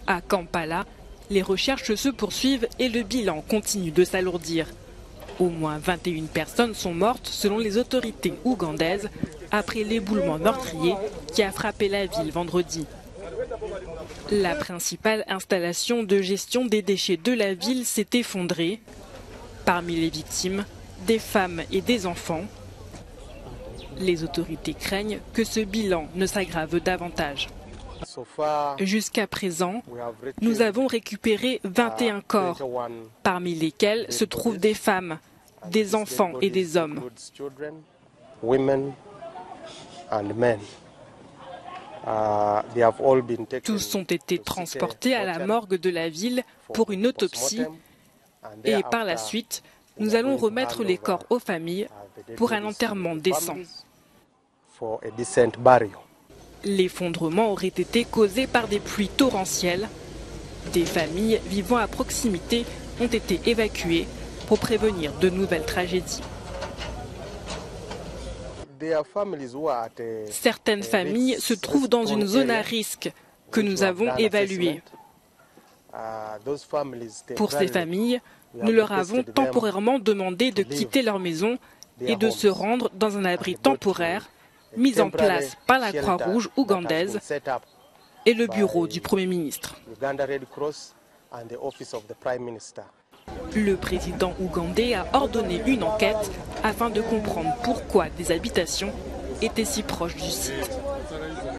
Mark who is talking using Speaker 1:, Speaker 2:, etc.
Speaker 1: À Kampala, les recherches se poursuivent et le bilan continue de s'alourdir. Au moins 21 personnes sont mortes selon les autorités ougandaises après l'éboulement meurtrier qui a frappé la ville vendredi. La principale installation de gestion des déchets de la ville s'est effondrée. Parmi les victimes, des femmes et des enfants. Les autorités craignent que ce bilan ne s'aggrave davantage. Jusqu'à présent, nous avons récupéré 21 corps, parmi lesquels se trouvent des femmes, des enfants et des hommes. Tous ont été transportés à la morgue de la ville pour une autopsie et par la suite, nous allons remettre les corps aux familles pour un enterrement décent. L'effondrement aurait été causé par des pluies torrentielles. Des familles vivant à proximité ont été évacuées pour prévenir de nouvelles tragédies. Certaines familles se trouvent dans une zone à risque que nous avons évaluée. Pour ces familles, nous leur avons temporairement demandé de quitter leur maison et de se rendre dans un abri temporaire mis en place par la Croix-Rouge ougandaise et le bureau du Premier ministre. Le président ougandais a ordonné une enquête afin de comprendre pourquoi des habitations étaient si proches du site.